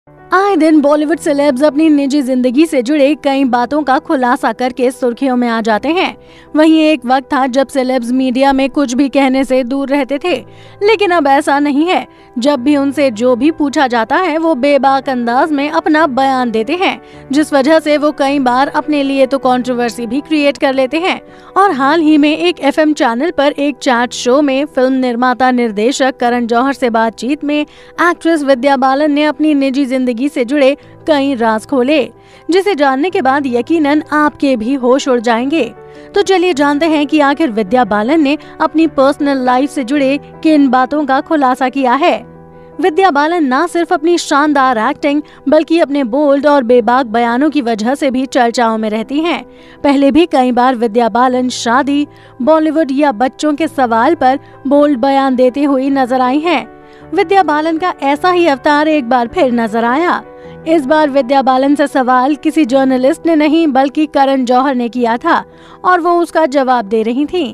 आए दिन बॉलीवुड सेलेब्स अपनी निजी जिंदगी से जुड़े कई बातों का खुलासा करके सुर्खियों में आ जाते हैं। वहीं एक वक्त था जब सेलेब्स मीडिया में कुछ भी कहने से दूर रहते थे, लेकिन अब ऐसा नहीं है। जब भी उनसे जो भी पूछा जाता है वो बेबाक अंदाज में अपना बयान देते हैं, जिस वजह से वो कई बार अपने लिए तो कंट्रोवर्सी भी क्रिएट कर लेते हैं। और हाल ही में एक FM चैनल पर एक चैट शो में फिल्म निर्माता निर्देशक करण जौहर से बातचीत में एक्ट्रेस विद्या बालन ने अपनी निजी जिंदगी से जुड़े कई राज खोले, जिसे जानने के बाद यकीनन आपके भी होश उड़ जाएंगे। तो चलिए जानते हैं कि आखिर विद्या बालन ने अपनी पर्सनल लाइफ से जुड़े किन बातों का खुलासा किया है। विद्या बालन न सिर्फ अपनी शानदार एक्टिंग बल्कि अपने बोल्ड और बेबाक बयानों की वजह से भी चर्चाओं में रहती हैं। पहले भी कई बार विद्या बालन शादी, बॉलीवुड या बच्चों के सवाल पर बोल्ड बयान देते हुए नजर आई हैं। विद्या बालन का ऐसा ही अवतार एक बार फिर नजर आया। इस बार विद्या बालन से सवाल किसी जर्नलिस्ट ने नहीं बल्कि करण जौहर ने किया था और वो उसका जवाब दे रही थीं।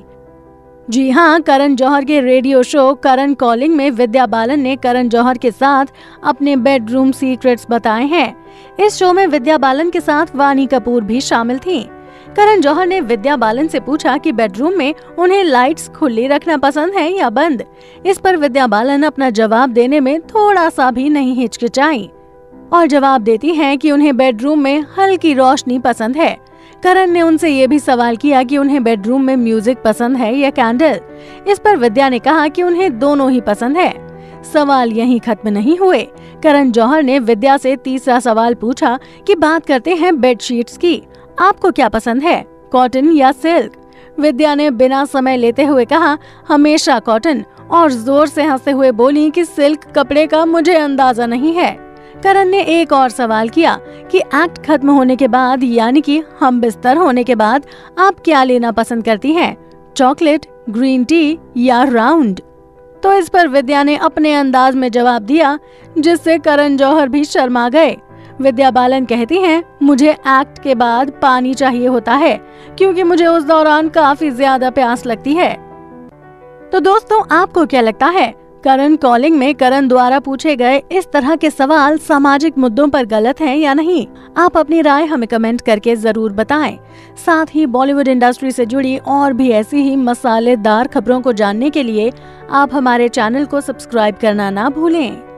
जी हाँ, करण जौहर के रेडियो शो करण कॉलिंग में विद्या बालन ने करण जौहर के साथ अपने बेडरूम सीक्रेट्स बताए हैं। इस शो में विद्या बालन के साथ वानी कपूर भी शामिल थीं। करण जौहर ने विद्या बालन से पूछा कि बेडरूम में उन्हें लाइट्स खुली रखना पसंद है या बंद। इस पर विद्या बालन अपना जवाब देने में थोड़ा सा भी नहीं हिचकिचाई और जवाब देती हैं कि उन्हें बेडरूम में हल्की रोशनी पसंद है। करण ने उनसे ये भी सवाल किया कि उन्हें बेडरूम में म्यूजिक पसंद है या कैंडल। इस पर विद्या ने कहा कि उन्हें दोनों ही पसंद है। सवाल यहीं खत्म नहीं हुए। करण जौहर ने विद्या से तीसरा सवाल पूछा कि बात करते हैं बेडशीट्स की, आपको क्या पसंद है, कॉटन या सिल्क। विद्या ने बिना समय लेते हुए कहा हमेशा कॉटन, और जोर से हंसते हुए बोली कि सिल्क कपड़े का मुझे अंदाजा नहीं है। करण ने एक और सवाल किया कि एक्ट खत्म होने के बाद यानी कि हम बिस्तर होने के बाद आप क्या लेना पसंद करती हैं, चॉकलेट, ग्रीन टी या राउंड। तो इस पर विद्या ने अपने अंदाज में जवाब दिया, जिससे करण जौहर भी शर्मा गए। विद्या बालन कहती हैं, मुझे एक्ट के बाद पानी चाहिए होता है क्योंकि मुझे उस दौरान काफी ज्यादा प्यास लगती है। तो दोस्तों, आपको क्या लगता है, करण कॉलिंग में करण द्वारा पूछे गए इस तरह के सवाल सामाजिक मुद्दों पर गलत हैं या नहीं? आप अपनी राय हमें कमेंट करके जरूर बताएं। साथ ही बॉलीवुड इंडस्ट्री से जुड़ी और भी ऐसी ही मसालेदार खबरों को जानने के लिए आप हमारे चैनल को सब्सक्राइब करना ना भूलें।